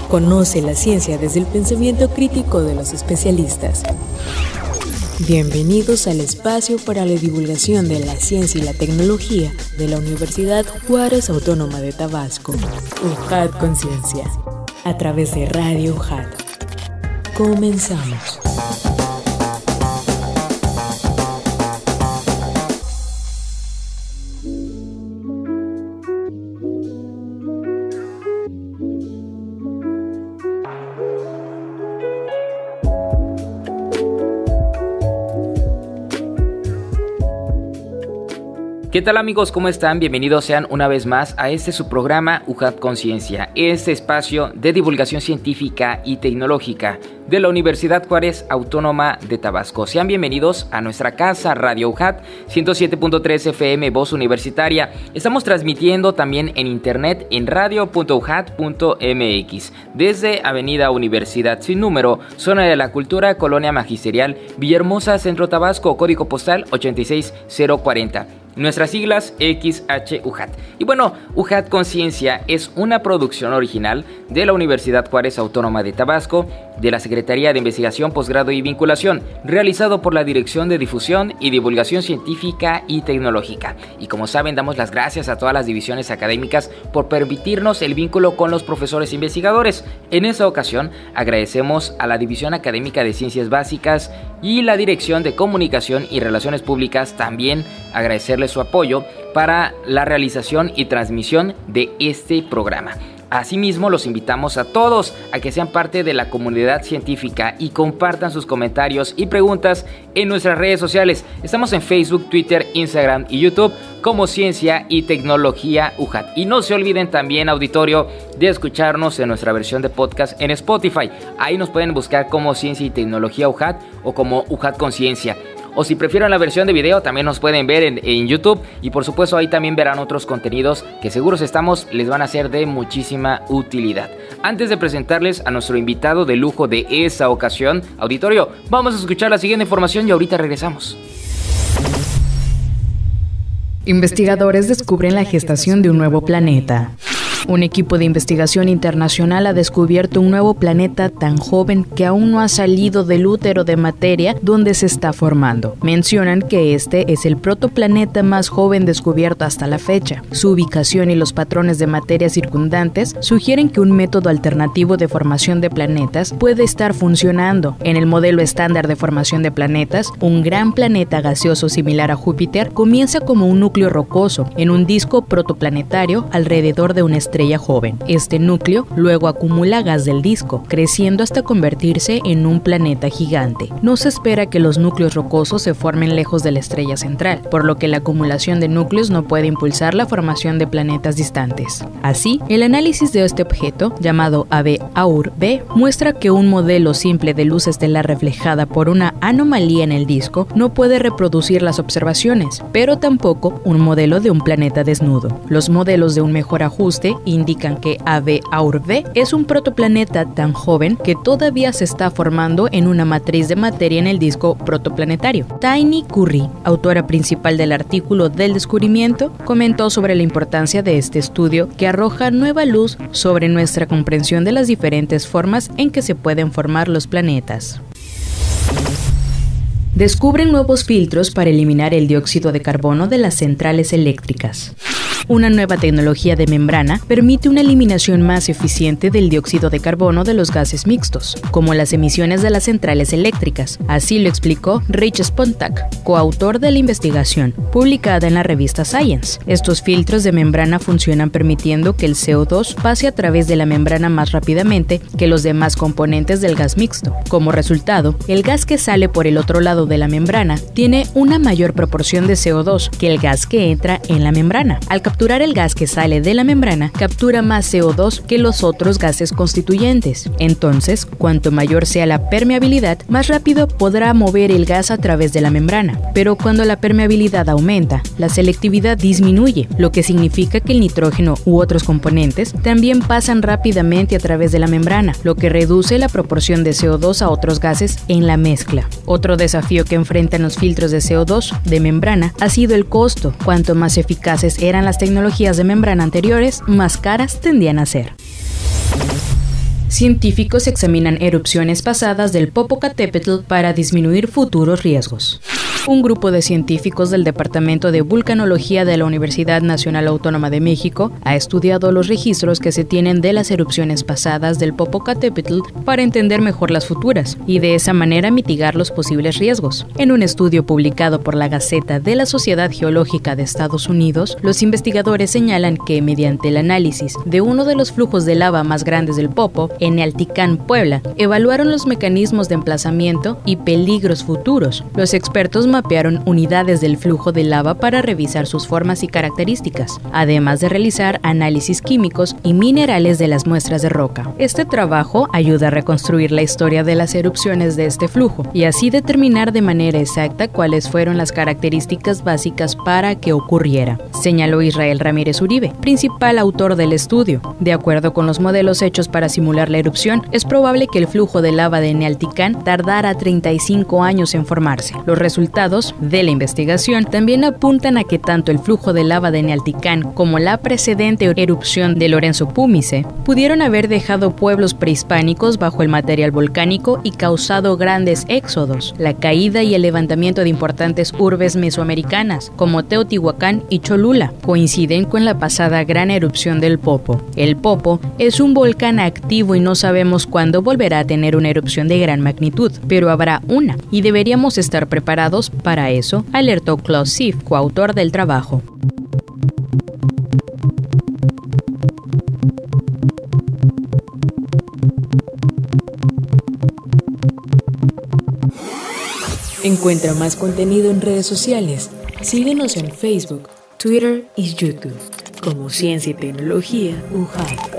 Conoce la ciencia desde el pensamiento crítico de los especialistas. Bienvenidos al espacio para la divulgación de la ciencia y la tecnología de la Universidad Juárez Autónoma de Tabasco, UJAT Conciencia, a través de Radio UJAT. Comenzamos. ¿Qué tal amigos? ¿Cómo están? Bienvenidos sean una vez más a su programa UJAT Conciencia, este espacio de divulgación científica y tecnológica de la Universidad Juárez Autónoma de Tabasco. Sean bienvenidos a nuestra casa Radio UJAT 107.3 FM Voz Universitaria. Estamos transmitiendo también en internet en radio.ujat.mx desde Avenida Universidad Sin Número, Zona de la Cultura, Colonia Magisterial, Villahermosa, Centro Tabasco, código postal 86040. Nuestras siglas XHUJAT. Y bueno, UJAT Conciencia es una producción original de la Universidad Juárez Autónoma de Tabasco, de la Secretaría de Investigación, Posgrado y Vinculación, realizado por la Dirección de Difusión y Divulgación Científica y Tecnológica. Y como saben, damos las gracias a todas las divisiones académicas por permitirnos el vínculo con los profesores investigadores. En esta ocasión, agradecemos a la División Académica de Ciencias Básicas y la Dirección de Comunicación y Relaciones Públicas, también agradecerles su apoyo para la realización y transmisión de este programa. Asimismo, los invitamos a todos a que sean parte de la comunidad científica y compartan sus comentarios y preguntas en nuestras redes sociales. Estamos en Facebook, Twitter, Instagram y YouTube como Ciencia y Tecnología UJAT. Y no se olviden también, auditorio, de escucharnos en nuestra versión de podcast en Spotify. Ahí nos pueden buscar como Ciencia y Tecnología UJAT o como UJAT Conciencia. O si prefieren la versión de video, también nos pueden ver en YouTube. Y por supuesto ahí también verán otros contenidos que seguros estamos les van a ser de muchísima utilidad. Antes de presentarles a nuestro invitado de lujo de esta ocasión, auditorio, vamos a escuchar la siguiente información y ahorita regresamos. Investigadores descubren la gestación de un nuevo planeta. Un equipo de investigación internacional ha descubierto un nuevo planeta tan joven que aún no ha salido del útero de materia donde se está formando. Mencionan que este es el protoplaneta más joven descubierto hasta la fecha. Su ubicación y los patrones de materia circundantes sugieren que un método alternativo de formación de planetas puede estar funcionando. En el modelo estándar de formación de planetas, un gran planeta gaseoso similar a Júpiter comienza como un núcleo rocoso en un disco protoplanetario alrededor de una estrella joven. Este núcleo luego acumula gas del disco, creciendo hasta convertirse en un planeta gigante. No se espera que los núcleos rocosos se formen lejos de la estrella central, por lo que la acumulación de núcleos no puede impulsar la formación de planetas distantes. Así, el análisis de este objeto, llamado AB-AUR-B, muestra que un modelo simple de luz estelar reflejada por una anomalía en el disco no puede reproducir las observaciones, pero tampoco un modelo de un planeta desnudo. Los modelos de un mejor ajuste indican que AB-AUR-B es un protoplaneta tan joven que todavía se está formando en una matriz de materia en el disco protoplanetario. Tiny Curry, autora principal del artículo del descubrimiento, comentó sobre la importancia de este estudio que arroja nueva luz sobre nuestra comprensión de las diferentes formas en que se pueden formar los planetas. Descubren nuevos filtros para eliminar el dióxido de carbono de las centrales eléctricas. Una nueva tecnología de membrana permite una eliminación más eficiente del dióxido de carbono de los gases mixtos, como las emisiones de las centrales eléctricas. Así lo explicó Rich Spontak, coautor de la investigación, publicada en la revista Science. Estos filtros de membrana funcionan permitiendo que el CO2 pase a través de la membrana más rápidamente que los demás componentes del gas mixto. Como resultado, el gas que sale por el otro lado de la membrana tiene una mayor proporción de CO2 que el gas que entra en la membrana. Al capturar el gas que sale de la membrana, captura más CO2 que los otros gases constituyentes. Entonces, cuanto mayor sea la permeabilidad, más rápido podrá mover el gas a través de la membrana. Pero cuando la permeabilidad aumenta, la selectividad disminuye, lo que significa que el nitrógeno u otros componentes también pasan rápidamente a través de la membrana, lo que reduce la proporción de CO2 a otros gases en la mezcla. Otro desafío que enfrentan los filtros de CO2 de membrana ha sido el costo. Cuanto más eficaces eran las tecnologías de membrana anteriores, más caras tendían a ser. Científicos examinan erupciones pasadas del Popocatépetl para disminuir futuros riesgos. Un grupo de científicos del Departamento de Vulcanología de la Universidad Nacional Autónoma de México ha estudiado los registros que se tienen de las erupciones pasadas del Popocatépetl para entender mejor las futuras y de esa manera mitigar los posibles riesgos. En un estudio publicado por la Gaceta de la Sociedad Geológica de Estados Unidos, los investigadores señalan que mediante el análisis de uno de los flujos de lava más grandes del Popo, en Nealticán, Puebla, evaluaron los mecanismos de emplazamiento y peligros futuros. Los expertos mapearon unidades del flujo de lava para revisar sus formas y características, además de realizar análisis químicos y minerales de las muestras de roca. Este trabajo ayuda a reconstruir la historia de las erupciones de este flujo y así determinar de manera exacta cuáles fueron las características básicas para que ocurriera, señaló Israel Ramírez Uribe, principal autor del estudio. De acuerdo con los modelos hechos para simular la erupción, es probable que el flujo de lava de Nealticán tardara 35 años en formarse. Los resultados de la investigación también apuntan a que tanto el flujo de lava de Nealticán como la precedente erupción de Lorenzo Púmice pudieron haber dejado pueblos prehispánicos bajo el material volcánico y causado grandes éxodos, la caída y el levantamiento de importantes urbes mesoamericanas como Teotihuacán y Cholula coinciden con la pasada gran erupción del Popo. El Popo es un volcán activo y no sabemos cuándo volverá a tener una erupción de gran magnitud, pero habrá una y deberíamos estar preparados para eso, alertó Klaus Siff, coautor del trabajo. Encuentra más contenido en redes sociales. Síguenos en Facebook, Twitter y YouTube como Ciencia y Tecnología UJAT.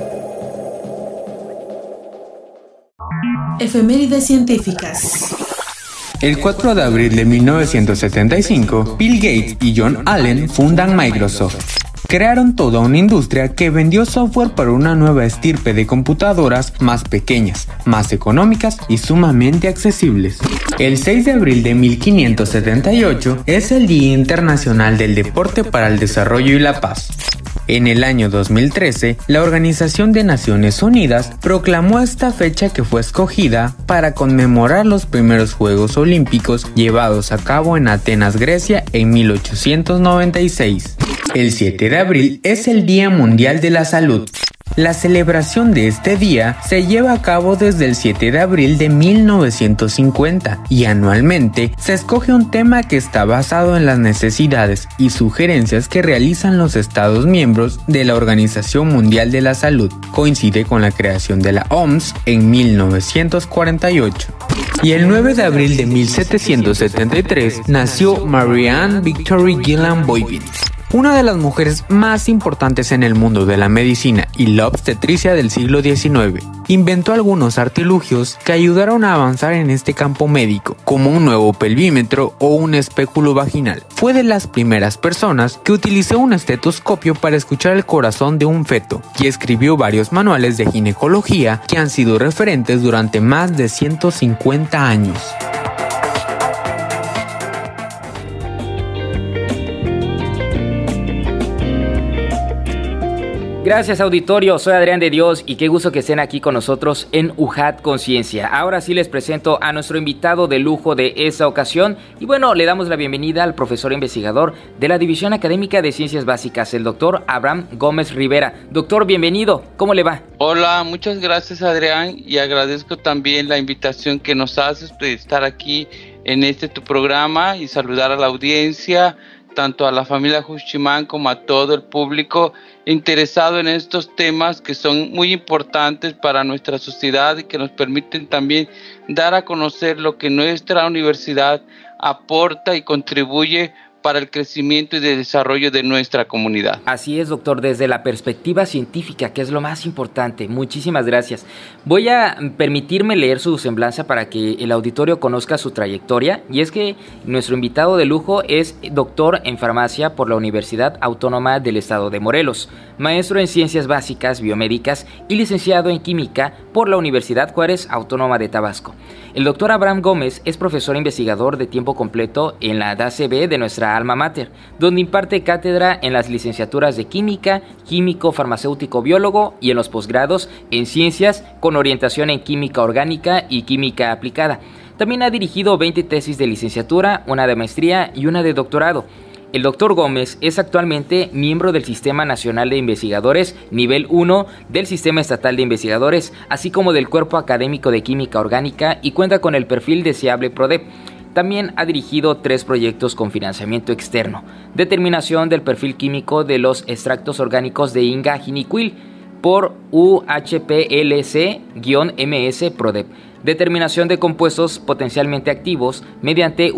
Efemérides científicas. El 4 de abril de 1975, Bill Gates y John Allen fundan Microsoft. Crearon toda una industria que vendió software para una nueva estirpe de computadoras más pequeñas, más económicas y sumamente accesibles. El 6 de abril de 1578 es el Día Internacional del Deporte para el Desarrollo y la Paz. En el año 2013, la Organización de Naciones Unidas proclamó esta fecha que fue escogida para conmemorar los primeros Juegos Olímpicos llevados a cabo en Atenas, Grecia, en 1896. El 7 de abril es el Día Mundial de la Salud. La celebración de este día se lleva a cabo desde el 7 de abril de 1950 y anualmente se escoge un tema que está basado en las necesidades y sugerencias que realizan los Estados miembros de la Organización Mundial de la Salud. Coincide con la creación de la OMS en 1948. Y el 9 de abril de 1773 nació Marianne Victory Gillan Boivin, una de las mujeres más importantes en el mundo de la medicina y la obstetricia del siglo XIX. Inventó algunos artilugios que ayudaron a avanzar en este campo médico, como un nuevo pelvímetro o un espéculo vaginal. Fue de las primeras personas que utilizó un estetoscopio para escuchar el corazón de un feto y escribió varios manuales de ginecología que han sido referentes durante más de 150 años. Gracias, auditorio, soy Adrián de Dios y qué gusto que estén aquí con nosotros en UJAT Conciencia. Ahora sí les presento a nuestro invitado de lujo de esta ocasión y bueno, le damos la bienvenida al profesor investigador de la División Académica de Ciencias Básicas, el doctor Abraham Gómez Rivera. Doctor, bienvenido, ¿cómo le va? Hola, muchas gracias, Adrián, y agradezco también la invitación que nos haces de estar aquí en tu programa y saludar a la audiencia, tanto a la familia Juchimán como a todo el público interesado en estos temas que son muy importantes para nuestra sociedad y que nos permiten también dar a conocer lo que nuestra universidad aporta y contribuye para el crecimiento y el desarrollo de nuestra comunidad. Así es, doctor, desde la perspectiva científica, que es lo más importante. Muchísimas gracias. Voy a permitirme leer su semblanza para que el auditorio conozca su trayectoria, y es que nuestro invitado de lujo es doctor en farmacia por la Universidad Autónoma del Estado de Morelos, maestro en ciencias básicas biomédicas y licenciado en química por la Universidad Juárez Autónoma de Tabasco. El doctor Abraham Gómez es profesor investigador de tiempo completo en la DACB de nuestra alma mater, donde imparte cátedra en las licenciaturas de Química, Químico, Farmacéutico, Biólogo y en los posgrados en Ciencias con orientación en Química Orgánica y Química Aplicada. También ha dirigido 20 tesis de licenciatura, una de maestría y una de doctorado. El Dr. Gómez es actualmente miembro del Sistema Nacional de Investigadores Nivel 1 del Sistema Estatal de Investigadores, así como del Cuerpo Académico de Química Orgánica y cuenta con el perfil deseable PRODEP. También ha dirigido 3 proyectos con financiamiento externo: determinación del perfil químico de los extractos orgánicos de Inga Jinicuil por UHPLC-MS PRODEP, determinación de compuestos potencialmente activos mediante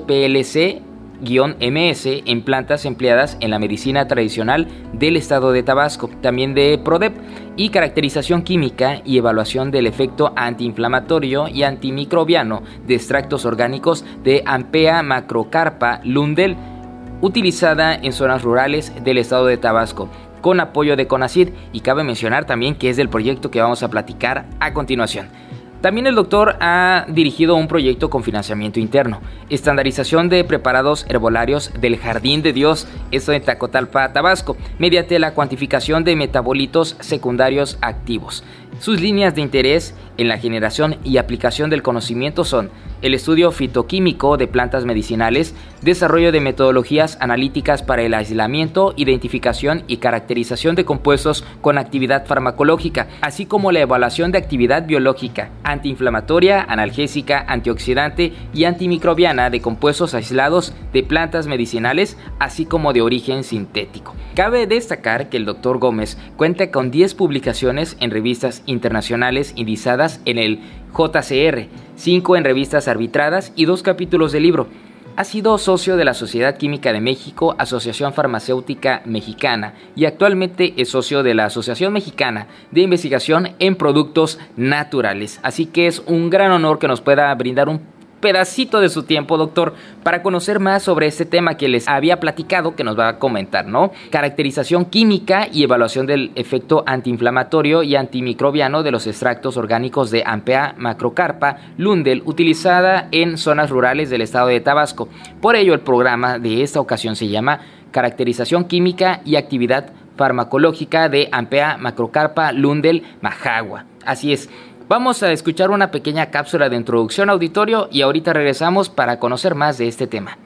UHPLC-MS en plantas empleadas en la medicina tradicional del estado de Tabasco, también de PRODEP, y caracterización química y evaluación del efecto antiinflamatorio y antimicrobiano de extractos orgánicos de Ampea macrocarpa Lundell, utilizada en zonas rurales del estado de Tabasco, con apoyo de CONACYT, y cabe mencionar también que es del proyecto que vamos a platicar a continuación. También el doctor ha dirigido un proyecto con financiamiento interno: estandarización de preparados herbolarios del Jardín de Dios, esto en Tacotalpa, Tabasco, mediante la cuantificación de metabolitos secundarios activos. Sus líneas de interés en la generación y aplicación del conocimiento son el estudio fitoquímico de plantas medicinales, desarrollo de metodologías analíticas para el aislamiento, identificación y caracterización de compuestos con actividad farmacológica, así como la evaluación de actividad biológica, antiinflamatoria, analgésica, antioxidante y antimicrobiana de compuestos aislados de plantas medicinales, así como de origen sintético. Cabe destacar que el Dr. Gómez cuenta con 10 publicaciones en revistas internacionales indizadas en el JCR, 5 en revistas arbitradas y 2 capítulos de libro. Ha sido socio de la Sociedad Química de México, Asociación Farmacéutica Mexicana, y actualmente es socio de la Asociación Mexicana de Investigación en Productos Naturales. Así que es un gran honor que nos pueda brindar un pedacito de su tiempo, doctor, para conocer más sobre este tema que les había platicado, que nos va a comentar, ¿no? Caracterización química y evaluación del efecto antiinflamatorio y antimicrobiano de los extractos orgánicos de Ampea macrocarpa Lundell, utilizada en zonas rurales del estado de Tabasco. Por ello, el programa de esta ocasión se llama Caracterización química y actividad farmacológica de Ampea macrocarpa Lundell Majagua. Así es. Vamos a escuchar una pequeña cápsula de introducción, auditorio, y ahorita regresamos para conocer más de este tema.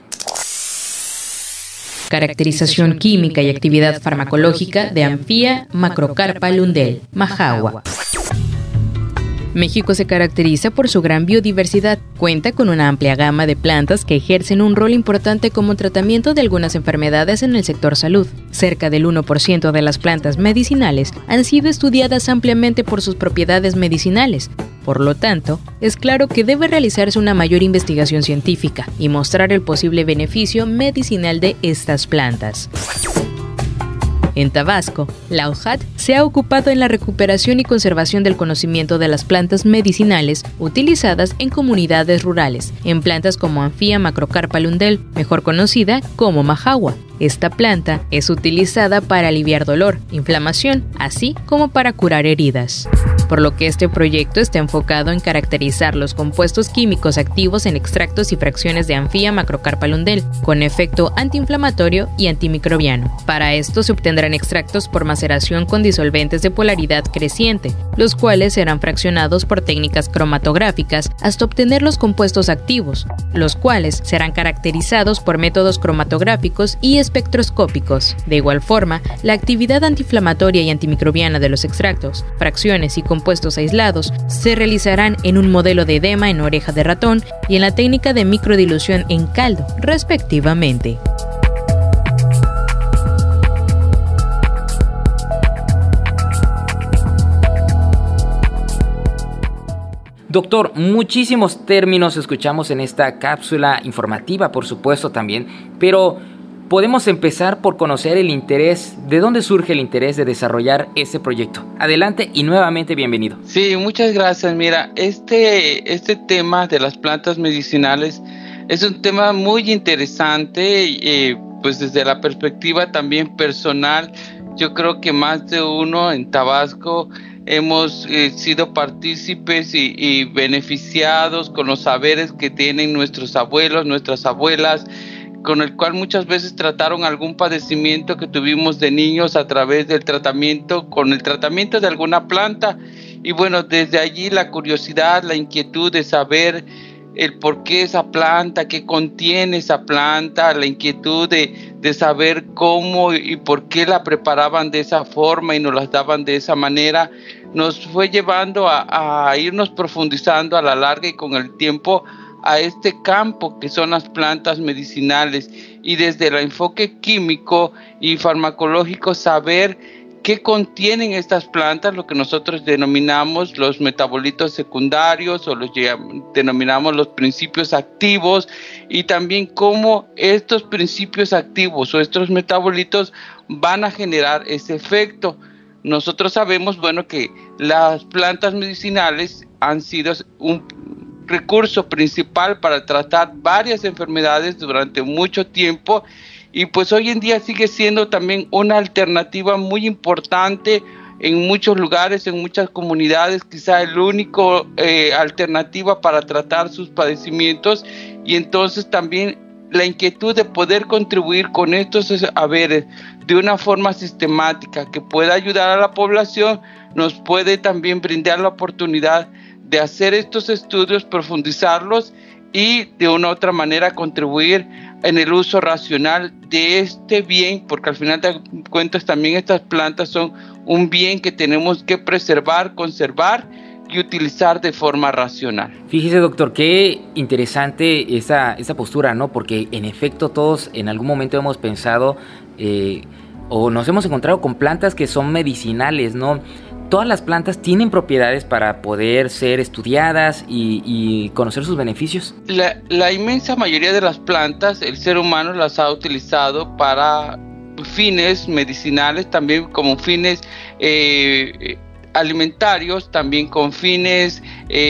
Caracterización química y actividad farmacológica de Ampea macrocarpa Lundell Majagua. México se caracteriza por su gran biodiversidad. Cuenta con una amplia gama de plantas que ejercen un rol importante como tratamiento de algunas enfermedades en el sector salud. Cerca del 1% de las plantas medicinales han sido estudiadas ampliamente por sus propiedades medicinales. Por lo tanto, es claro que debe realizarse una mayor investigación científica y mostrar el posible beneficio medicinal de estas plantas. En Tabasco, la OJAT se ha ocupado en la recuperación y conservación del conocimiento de las plantas medicinales utilizadas en comunidades rurales, en plantas como Ampea macrocarpa Lundell, mejor conocida como Majagua. Esta planta es utilizada para aliviar dolor, inflamación, así como para curar heridas. Por lo que este proyecto está enfocado en caracterizar los compuestos químicos activos en extractos y fracciones de Ampea macrocarpa Lundell, con efecto antiinflamatorio y antimicrobiano. Para esto se obtendrán extractos por maceración con disolventes de polaridad creciente, los cuales serán fraccionados por técnicas cromatográficas hasta obtener los compuestos activos, los cuales serán caracterizados por métodos cromatográficos y espectroscópicos. De igual forma, la actividad antiinflamatoria y antimicrobiana de los extractos, fracciones y compuestos aislados se realizarán en un modelo de edema en oreja de ratón y en la técnica de microdilución en caldo, respectivamente. Doctor, muchísimos términos escuchamos en esta cápsula informativa, por supuesto también, pero podemos empezar por conocer el interés, ¿de dónde surge el interés de desarrollar este proyecto? Adelante y nuevamente bienvenido. Sí, muchas gracias. Mira, este tema de las plantas medicinales es un tema muy interesante, pues desde la perspectiva también personal. Yo creo que más de uno en Tabasco hemos sido partícipes y beneficiados con los saberes que tienen nuestros abuelos, nuestras abuelas, con el cual muchas veces trataron algún padecimiento que tuvimos de niños a través del tratamiento, con el tratamiento de alguna planta. Y bueno, desde allí la curiosidad, la inquietud de saber el por qué esa planta, qué contiene esa planta, la inquietud de saber cómo y por qué la preparaban de esa forma y nos las daban de esa manera, nos fue llevando a irnos profundizando a la larga y con el tiempo a este campo que son las plantas medicinales, y desde el enfoque químico y farmacológico saber qué contienen estas plantas, lo que nosotros denominamos los metabolitos secundarios o los denominamos los principios activos, y también cómo estos principios activos o estos metabolitos van a generar ese efecto. Nosotros sabemos, bueno, que las plantas medicinales han sido un recurso principal para tratar varias enfermedades durante mucho tiempo, y pues hoy en día sigue siendo también una alternativa muy importante en muchos lugares, en muchas comunidades, quizá el único alternativa para tratar sus padecimientos. Y entonces también la inquietud de poder contribuir con estos saberes de una forma sistemática que pueda ayudar a la población, nos puede también brindar la oportunidad de hacer estos estudios, profundizarlos y de una u otra manera contribuir en el uso racional de este bien, porque al final de cuentas también estas plantas son un bien que tenemos que preservar, conservar y utilizar de forma racional. Fíjese, doctor, qué interesante esa postura, ¿no? Porque en efecto todos en algún momento hemos pensado o nos hemos encontrado con plantas que son medicinales, ¿no? Todas las plantas tienen propiedades para poder ser estudiadas y conocer sus beneficios. La inmensa mayoría de las plantas, el ser humano las ha utilizado para fines medicinales, también como fines alimentarios, también con fines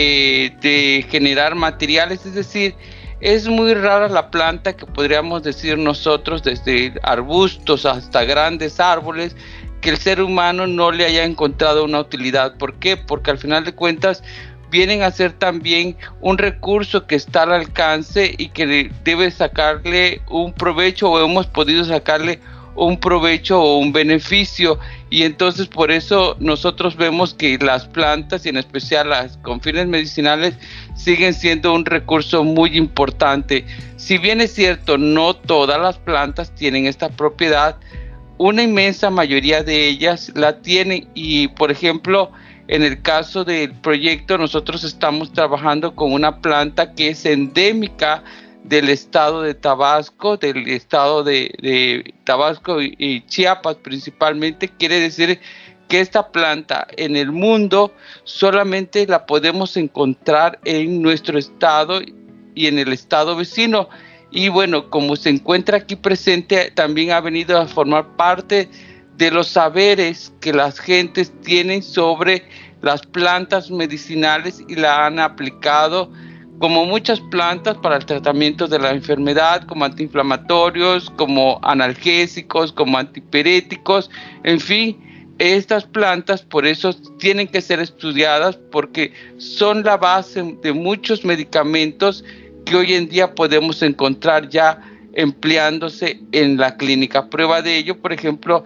de generar materiales. Es decir, es muy rara la planta que podríamos decir nosotros, desde arbustos hasta grandes árboles, que el ser humano no le haya encontrado una utilidad. ¿Por qué? Porque al final de cuentas vienen a ser también un recurso que está al alcance y que debe sacarle un provecho, o hemos podido sacarle un provecho o un beneficio, y entonces por eso nosotros vemos que las plantas, y en especial las con fines medicinales, siguen siendo un recurso muy importante. Si bien es cierto, no todas las plantas tienen esta propiedad, una inmensa mayoría de ellas la tienen. Y por ejemplo, en el caso del proyecto, nosotros estamos trabajando con una planta que es endémica del estado de Tabasco, del estado de Tabasco y Chiapas principalmente. Quiere decir que esta planta en el mundo solamente la podemos encontrar en nuestro estado y en el estado vecino. Y bueno, como se encuentra aquí presente, también ha venido a formar parte de los saberes que las gentes tienen sobre las plantas medicinales y la han aplicado como muchas plantas para el tratamiento de la enfermedad, como antiinflamatorios, como analgésicos, como antipiréticos. En fin, estas plantas por eso tienen que ser estudiadas, porque son la base de muchos medicamentos que hoy en día podemos encontrar ya empleándose en la clínica. Prueba de ello, por ejemplo,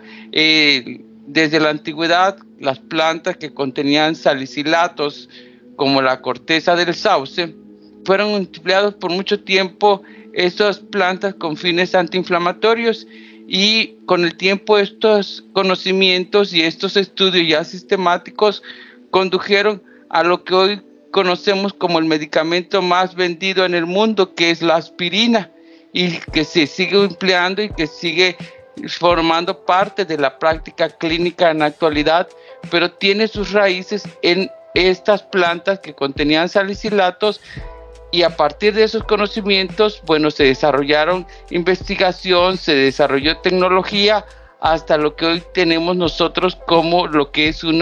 desde la antigüedad, las plantas que contenían salicilatos, como la corteza del sauce, fueron empleados por mucho tiempo estas plantas con fines antiinflamatorios, y con el tiempo estos conocimientos y estos estudios ya sistemáticos condujeron a lo que hoy conocemos como el medicamento más vendido en el mundo, que es la aspirina, y que se sigue empleando y que sigue formando parte de la práctica clínica en la actualidad, pero tiene sus raíces en estas plantas que contenían salicilatos. Y a partir de esos conocimientos, bueno, se desarrollaron investigación, se desarrolló tecnología, hasta lo que hoy tenemos nosotros como lo que es un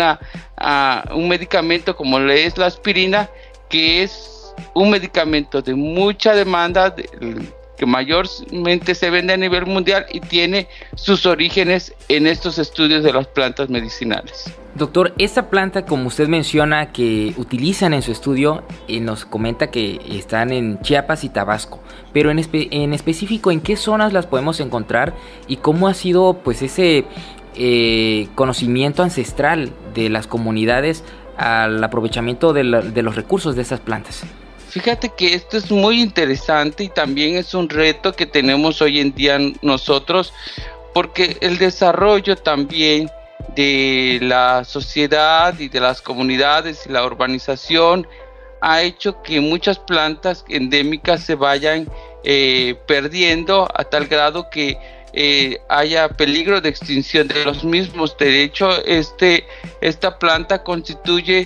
medicamento como es la aspirina, que es un medicamento de mucha demanda, que mayormente se vende a nivel mundial y tiene sus orígenes en estos estudios de las plantas medicinales. Doctor, esta planta, como usted menciona, que utilizan en su estudio, nos comenta que están en Chiapas y Tabasco, pero en específico, ¿en qué zonas las podemos encontrar y cómo ha sido pues ese conocimiento ancestral de las comunidades al aprovechamiento de los recursos de estas plantas? Fíjate que esto es muy interesante y también es un reto que tenemos hoy en día nosotros, porque el desarrollo también de la sociedad y de las comunidades y la urbanización ha hecho que muchas plantas endémicas se vayan perdiendo a tal grado que haya peligro de extinción de los mismos. De hecho, esta planta constituye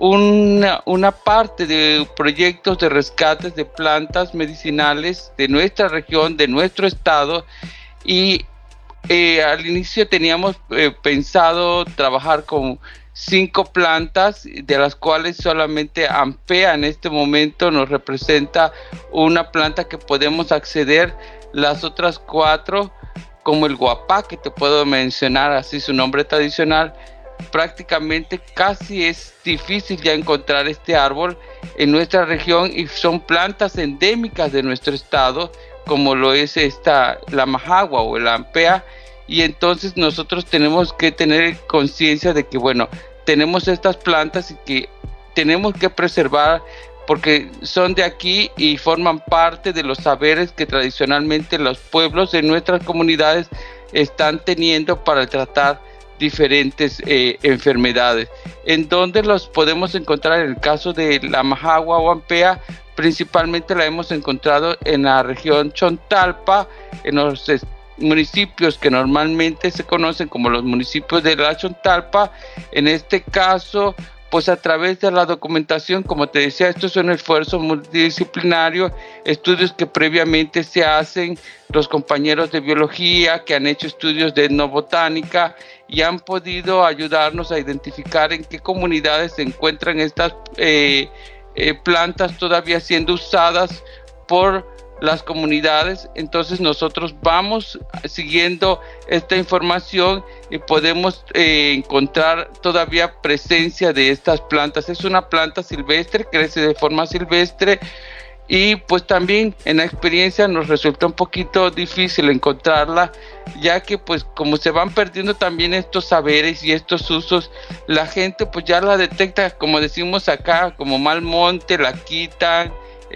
una parte de proyectos de rescates de plantas medicinales de nuestra región, de nuestro estado, y al inicio teníamos pensado trabajar con 5 plantas, de las cuales solamente Ampea en este momento nos representa una planta que podemos acceder. Las otras 4, como el guapá, que te puedo mencionar así su nombre tradicional, prácticamente casi es difícil ya encontrar este árbol en nuestra región, y son plantas endémicas de nuestro estado, como lo es la majagua o la ampea. Y entonces nosotros tenemos que tener conciencia de que, bueno, tenemos estas plantas y que tenemos que preservar, porque son de aquí y forman parte de los saberes que tradicionalmente los pueblos de nuestras comunidades están teniendo para tratar diferentes enfermedades. ¿En dónde los podemos encontrar? En el caso de la majagua o ampea, principalmente la hemos encontrado en la región Chontalpa, en los municipios que normalmente se conocen como los municipios de la Chontalpa. En este caso, pues a través de la documentación, como te decía, esto es un esfuerzo multidisciplinario, estudios que previamente se hacen los compañeros de biología que han hecho estudios de etnobotánica y han podido ayudarnos a identificar en qué comunidades se encuentran estas plantas todavía siendo usadas por las comunidades. Entonces nosotros vamos siguiendo esta información y podemos encontrar todavía presencia de estas plantas. Es una planta silvestre, crece de forma silvestre, y pues también en la experiencia nos resulta un poquito difícil encontrarla, ya que pues como se van perdiendo también estos saberes y estos usos, la gente pues ya la detecta, como decimos acá, como mal monte, la quitan,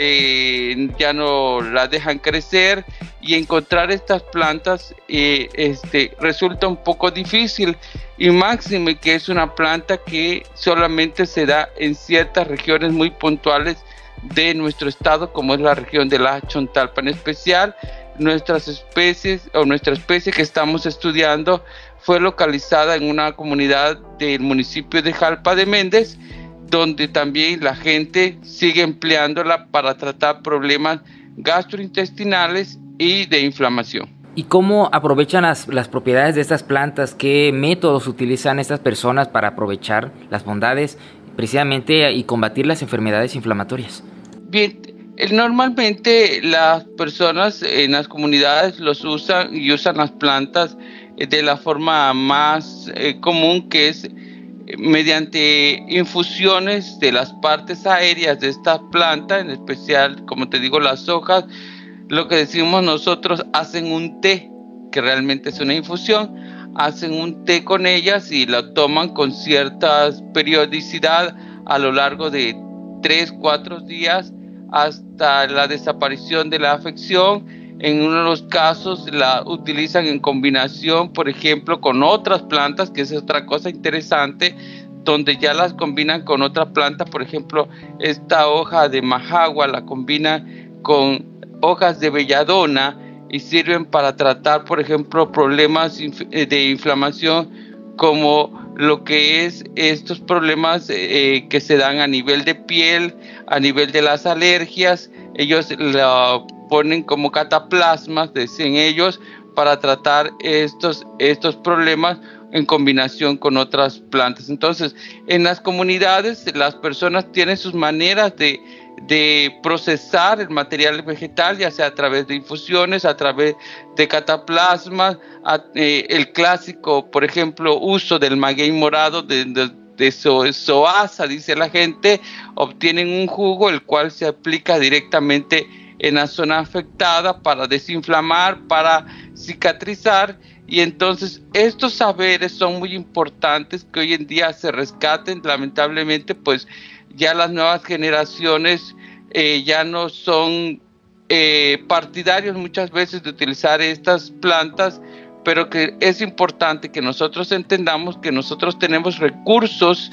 ya no la dejan crecer, y encontrar estas plantas resulta un poco difícil, y máxime que es una planta que solamente se da en ciertas regiones muy puntuales de nuestro estado, como es la región de la Chontalpa. En especial nuestra especie que estamos estudiando fue localizada en una comunidad del municipio de Jalpa de Méndez, donde también la gente sigue empleándola para tratar problemas gastrointestinales y de inflamación. ¿Y cómo aprovechan las propiedades de estas plantas? ¿Qué métodos utilizan estas personas para aprovechar las bondades precisamente y combatir las enfermedades inflamatorias? Bien, normalmente las personas en las comunidades usan las plantas de la forma más común, que es mediante infusiones de las partes aéreas de esta planta, en especial, como te digo, las hojas. Lo que decimos nosotros, hacen un té, que realmente es una infusión, hacen un té con ellas y la toman con cierta periodicidad a lo largo de 3-4 días hasta la desaparición de la afección. En uno de los casos la utilizan en combinación, por ejemplo, con otras plantas, que es otra cosa interesante, donde ya las combinan con otra planta. Por ejemplo, esta hoja de majagua la combinan con hojas de belladona y sirven para tratar, por ejemplo, problemas de inflamación, como lo que es estos problemas que se dan a nivel de piel, a nivel de las alergias. Ellos la ponen como cataplasmas, decían ellos, para tratar estos problemas. en combinación con otras plantas. Entonces, en las comunidades las personas tienen sus maneras de procesar el material vegetal, ya sea a través de infusiones, a través de cataplasmas, el clásico, por ejemplo, uso del maguey morado, de soasa, dice la gente, obtienen un jugo el cual se aplica directamente en la zona afectada para desinflamar, para cicatrizar, y entonces estos saberes son muy importantes que hoy en día se rescaten. Lamentablemente, pues ya las nuevas generaciones ya no son partidarios muchas veces de utilizar estas plantas, pero que es importante que nosotros entendamos que nosotros tenemos recursos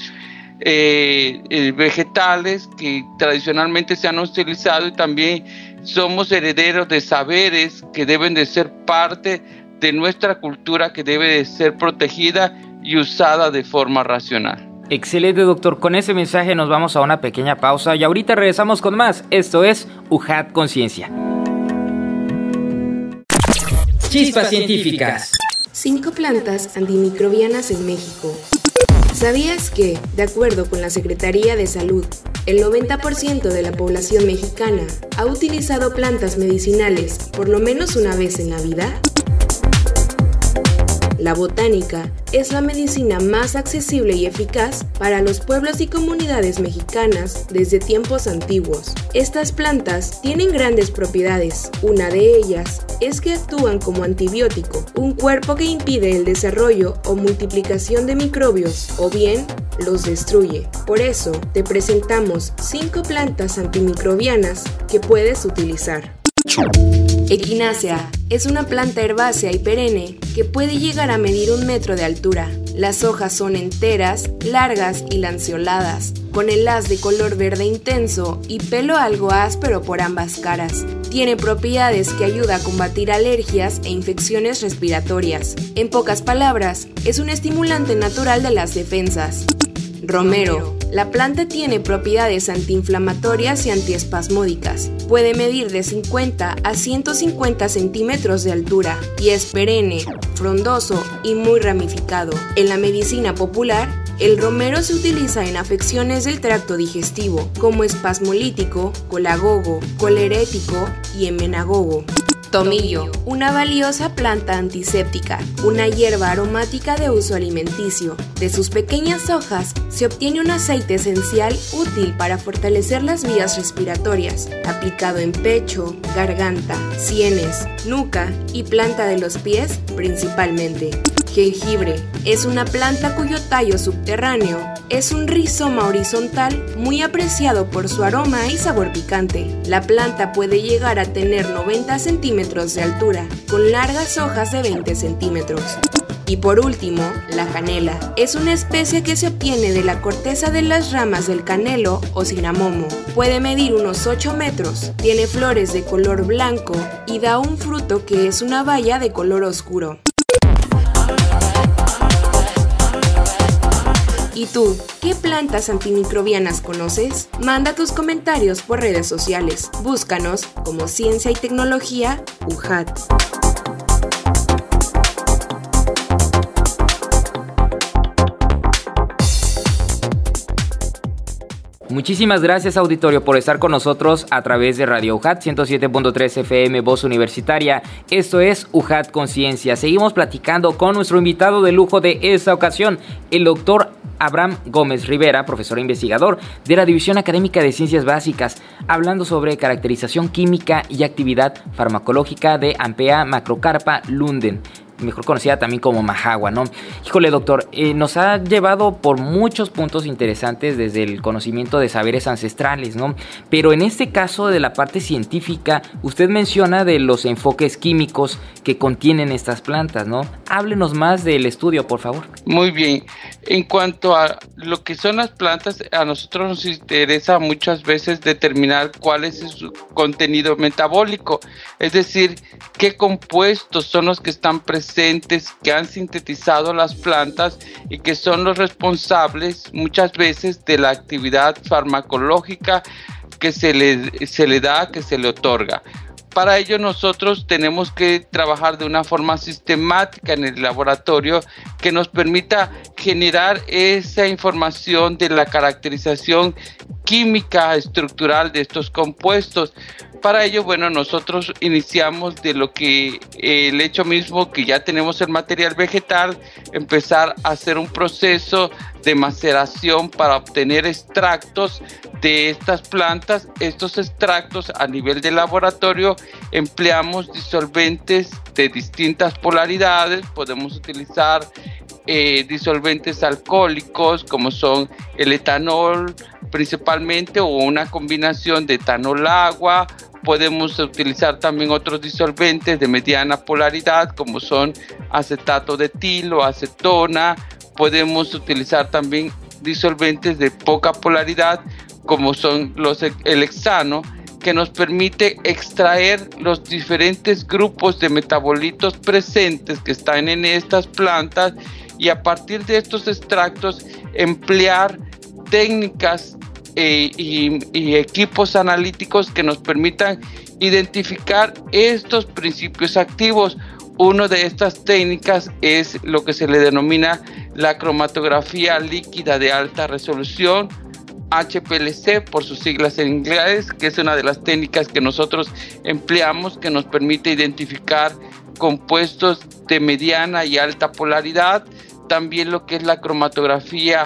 vegetales que tradicionalmente se han utilizado, y también somos herederos de saberes que deben de ser parte de nuestra cultura, que debe de ser protegida y usada de forma racional. Excelente, doctor. Con ese mensaje nos vamos a una pequeña pausa y ahorita regresamos con más. Esto es UJAT Conciencia. Chispas científicas. 5 plantas antimicrobianas en México. ¿Sabías que, de acuerdo con la Secretaría de Salud, el 90% de la población mexicana ha utilizado plantas medicinales por lo menos una vez en la vida? La botánica es la medicina más accesible y eficaz para los pueblos y comunidades mexicanas desde tiempos antiguos. Estas plantas tienen grandes propiedades. Una de ellas es que actúan como antibiótico, un cuerpo que impide el desarrollo o multiplicación de microbios, o bien los destruye. Por eso, te presentamos 5 plantas antimicrobianas que puedes utilizar. Equinácea es una planta herbácea y perenne que puede llegar a medir 1 metro de altura. Las hojas son enteras, largas y lanceoladas, con el haz de color verde intenso y pelo algo áspero por ambas caras. Tiene propiedades que ayudan a combatir alergias e infecciones respiratorias. En pocas palabras, es un estimulante natural de las defensas. Romero. La planta tiene propiedades antiinflamatorias y antiespasmódicas. Puede medir de 50 a 150 centímetros de altura y es perenne, frondoso y muy ramificado. En la medicina popular, el romero se utiliza en afecciones del tracto digestivo, como espasmolítico, colagogo, colerético y emenagogo. Tomillo, una valiosa planta antiséptica, una hierba aromática de uso alimenticio. De sus pequeñas hojas se obtiene un aceite esencial útil para fortalecer las vías respiratorias, aplicado en pecho, garganta, sienes, nuca y planta de los pies principalmente. Jengibre es una planta cuyo tallo subterráneo es un rizoma horizontal muy apreciado por su aroma y sabor picante. La planta puede llegar a tener 90 centímetros de altura, con largas hojas de 20 centímetros. Y por último, la canela. Es una especie que se obtiene de la corteza de las ramas del canelo o cinamomo. Puede medir unos 8 metros, tiene flores de color blanco y da un fruto que es una baya de color oscuro. ¿Y tú, qué plantas antimicrobianas conoces? Manda tus comentarios por redes sociales. Búscanos como Ciencia y Tecnología UJAT. Muchísimas gracias, auditorio, por estar con nosotros a través de Radio UJAT 107.3 FM, Voz Universitaria. Esto es UJAT Conciencia. Seguimos platicando con nuestro invitado de lujo de esta ocasión, el doctor Abraham Gómez Rivera, profesor e investigador de la División Académica de Ciencias Básicas, hablando sobre caracterización química y actividad farmacológica de Ampea macrocarpa lunden, mejor conocida también como majagua, ¿no? Híjole, doctor, nos ha llevado por muchos puntos interesantes desde el conocimiento de saberes ancestrales, ¿no? Pero en este caso de la parte científica, usted menciona de los enfoques químicos que contienen estas plantas, ¿no? Háblenos más del estudio, por favor. Muy bien. En cuanto a lo que son las plantas, a nosotros nos interesa muchas veces determinar cuál es su contenido metabólico, es decir, qué compuestos son los que están presentes, que han sintetizado las plantas y que son los responsables muchas veces de la actividad farmacológica que se le da, que se le otorga. Para ello nosotros tenemos que trabajar de una forma sistemática en el laboratorio que nos permita generar esa información de la caracterización química estructural de estos compuestos. Para ello, bueno, nosotros iniciamos de lo que el hecho mismo que ya tenemos el material vegetal, empezar a hacer un proceso de maceración para obtener extractos de estas plantas. Estos extractos a nivel de laboratorio empleamos disolventes de distintas polaridades. Podemos utilizar disolventes alcohólicos como son el etanol principalmente, o una combinación de etanol-agua. Podemos utilizar también otros disolventes de mediana polaridad como son acetato de etilo, acetona. Podemos utilizar también disolventes de poca polaridad como son el hexano, que nos permite extraer los diferentes grupos de metabolitos presentes que están en estas plantas, y a partir de estos extractos emplear técnicas y equipos analíticos que nos permitan identificar estos principios activos. Una de estas técnicas es lo que se le denomina la cromatografía líquida de alta resolución, HPLC por sus siglas en inglés, que es una de las técnicas que nosotros empleamos, que nos permite identificar compuestos de mediana y alta polaridad. También lo que es la cromatografía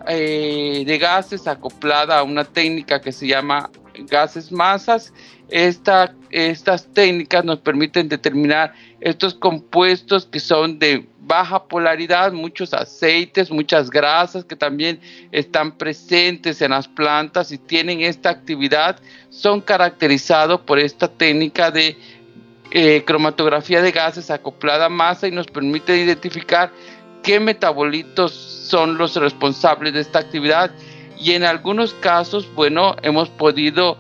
de gases acoplada a una técnica que se llama gases masas. Estas técnicas nos permiten determinar estos compuestos que son de baja polaridad, muchos aceites, muchas grasas que también están presentes en las plantas y tienen esta actividad, son caracterizados por esta técnica de cromatografía de gases acoplada a masa, y nos permite identificar qué metabolitos son los responsables de esta actividad. Y en algunos casos, bueno, hemos podido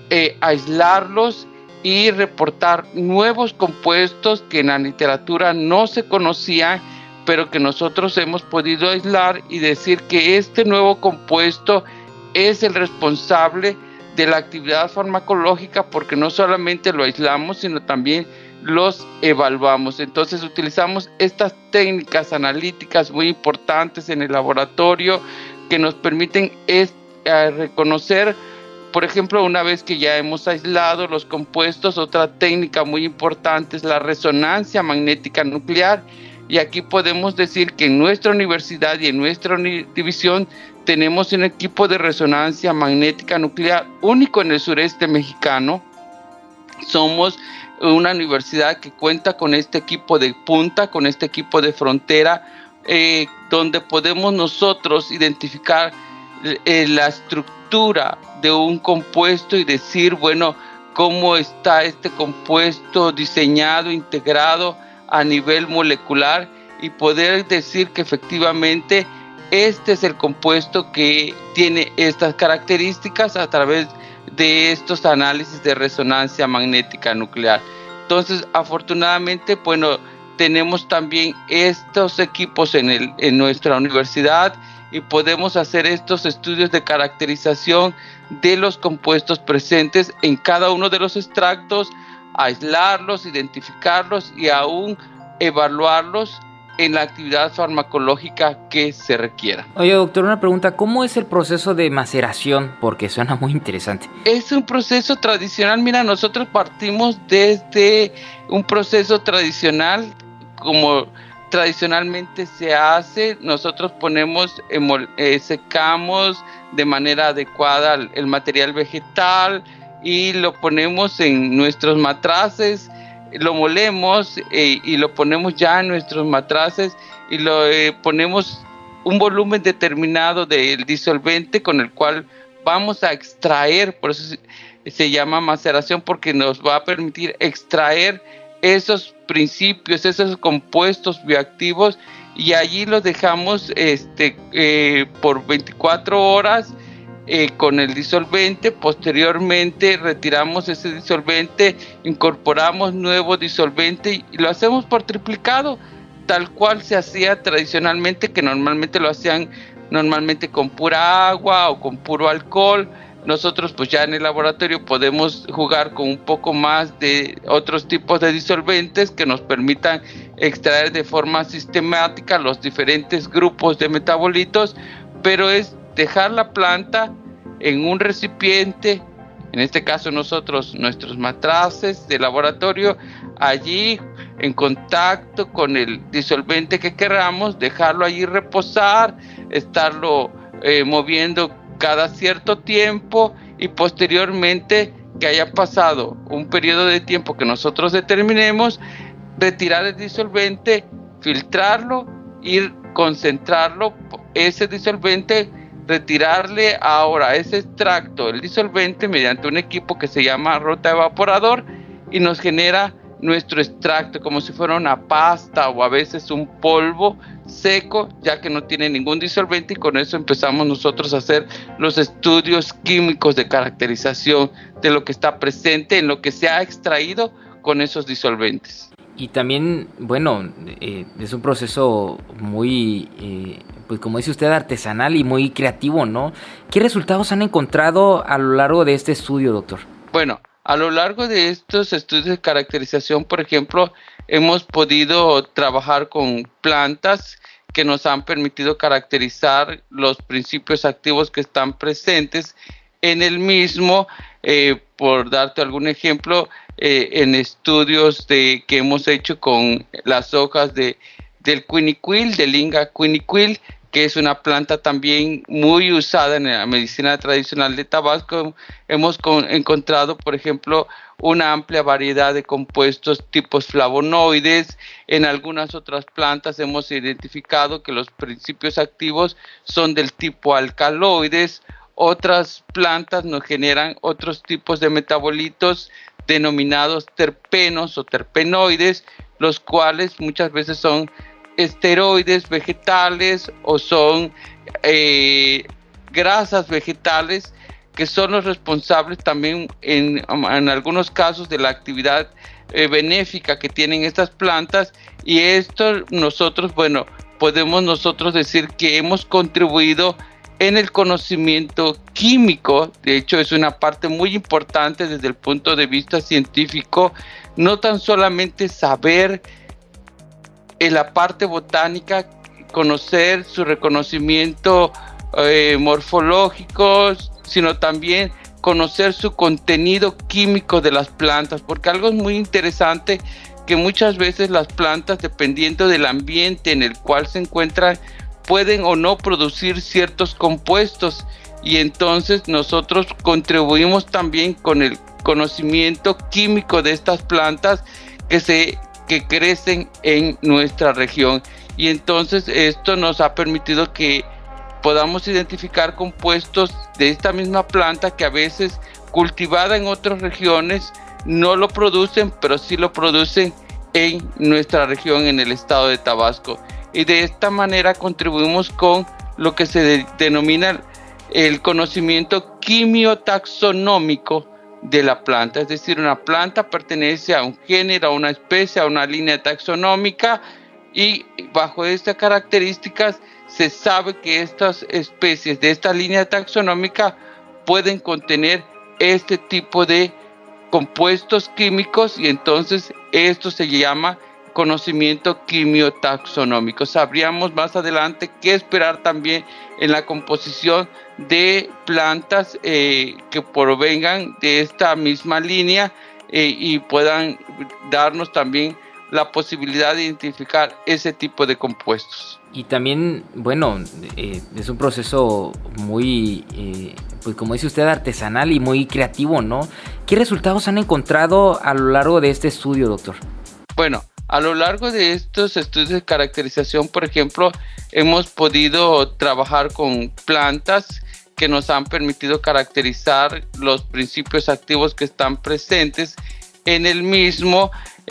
aislarlos y reportar nuevos compuestos que en la literatura no se conocían, pero que nosotros hemos podido aislar y decir que este nuevo compuesto es el responsable de la actividad farmacológica, porque no solamente lo aislamos, sino también los evaluamos. Entonces utilizamos estas técnicas analíticas muy importantes en el laboratorio que nos permiten reconocer, por ejemplo, una vez que ya hemos aislado los compuestos. Otra técnica muy importante es la resonancia magnética nuclear, y aquí podemos decir que en nuestra universidad y en nuestra división tenemos un equipo de resonancia magnética nuclear único en el sureste mexicano. Somos una universidad que cuenta con este equipo de punta, con este equipo de frontera, donde podemos nosotros identificar la estructura de un compuesto y decir, bueno, cómo está este compuesto diseñado, integrado a nivel molecular, y poder decir que efectivamente este es el compuesto que tiene estas características a través de estos análisis de resonancia magnética nuclear. Entonces, afortunadamente, bueno, tenemos también estos equipos en nuestra universidad, y podemos hacer estos estudios de caracterización de los compuestos presentes en cada uno de los extractos, aislarlos, identificarlos y aún evaluarlos en la actividad farmacológica que se requiera. Oye, doctor, una pregunta, ¿cómo es el proceso de maceración? Porque suena muy interesante. Es un proceso tradicional. Mira, nosotros partimos desde un proceso tradicional, como tradicionalmente se hace. Nosotros secamos de manera adecuada el material vegetal y lo ponemos en nuestros matraces, lo molemos y lo ponemos ya en nuestros matraces, y lo ponemos un volumen determinado del disolvente con el cual vamos a extraer. Por eso se llama maceración, porque nos va a permitir extraer esos principios, esos compuestos bioactivos, y allí los dejamos por 24 horas con el disolvente. Posteriormente retiramos ese disolvente, incorporamos nuevo disolvente y lo hacemos por triplicado, tal cual se hacía tradicionalmente, que normalmente lo hacían con pura agua o con puro alcohol. nosotros pues ya en el laboratorio podemos jugar con un poco más de otros tipos de disolventes que nos permitan extraer de forma sistemática los diferentes grupos de metabolitos, pero es dejar la planta en un recipiente, en este caso nuestros matraces de laboratorio, allí en contacto con el disolvente que queramos, dejarlo allí reposar, estarlo moviendo cada cierto tiempo y posteriormente que haya pasado un periodo de tiempo que nosotros determinemos, retirar el disolvente, filtrarlo y concentrarlo, ese disolvente, retirarle ahora ese extracto, el disolvente, mediante un equipo que se llama rotaevaporador y nos genera nuestro extracto como si fuera una pasta o a veces un polvo seco, ya que no tiene ningún disolvente, y con eso empezamos nosotros a hacer los estudios químicos de caracterización de lo que está presente en lo que se ha extraído con esos disolventes. Y también, bueno, es un proceso muy, pues como dice usted, artesanal y muy creativo, ¿no? ¿Qué resultados han encontrado a lo largo de este estudio, doctor? Bueno, a lo largo de estos estudios de caracterización, por ejemplo, hemos podido trabajar con plantas que nos han permitido caracterizar los principios activos que están presentes en el mismo. Por darte algún ejemplo, en estudios que hemos hecho con las hojas del quiniquil, del Inga quiniquil, que es una planta también muy usada en la medicina tradicional de Tabasco, hemos encontrado, por ejemplo, una amplia variedad de compuestos tipos flavonoides. En algunas otras plantas hemos identificado que los principios activos son del tipo alcaloides. Otras plantas nos generan otros tipos de metabolitos denominados terpenos o terpenoides, los cuales muchas veces son esteroides vegetales o son grasas vegetales, que son los responsables también en algunos casos de la actividad benéfica que tienen estas plantas. Y esto nosotros, bueno, podemos nosotros decir que hemos contribuido en el conocimiento químico. De hecho, es una parte muy importante desde el punto de vista científico, no tan solamente saber en la parte botánica, conocer su reconocimiento morfológico, sino también conocer su contenido químico de las plantas, porque algo es muy interesante, que muchas veces las plantas, dependiendo del ambiente en el cual se encuentran, pueden o no producir ciertos compuestos, y entonces nosotros contribuimos también con el conocimiento químico de estas plantas que crecen en nuestra región. Y entonces esto nos ha permitido que podamos identificar compuestos de esta misma planta que a veces cultivada en otras regiones no lo producen, pero sí lo producen en nuestra región, en el estado de Tabasco. Y de esta manera contribuimos con lo que se denomina el conocimiento quimiotaxonómico de la planta. Es decir, una planta pertenece a un género, a una especie, a una línea taxonómica, y bajo estas características se sabe que estas especies de esta línea taxonómica pueden contener este tipo de compuestos químicos, y entonces esto se llama conocimiento quimiotaxonómico. Sabríamos más adelante qué esperar también en la composición de plantas que provengan de esta misma línea y puedan darnos también la posibilidad de identificar ese tipo de compuestos. Y también, bueno, es un proceso muy, pues como dice usted, artesanal y muy creativo, ¿no? ¿Qué resultados han encontrado a lo largo de este estudio, doctor? Bueno, a lo largo de estos estudios de caracterización, por ejemplo, hemos podido trabajar con plantas que nos han permitido caracterizar los principios activos que están presentes en el mismo.